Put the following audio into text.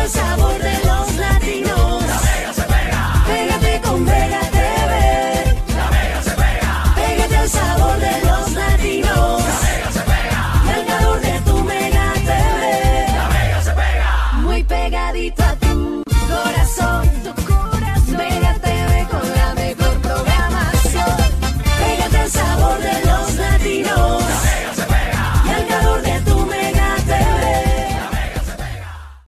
al sabor de los latinos. La Mega se pega. Pégate con Mega TV. La Mega se pega. Pégate al sabor de los latinos. La Mega se pega. El calor de tu Mega TV. La Mega se pega. Muy pegadito a ti.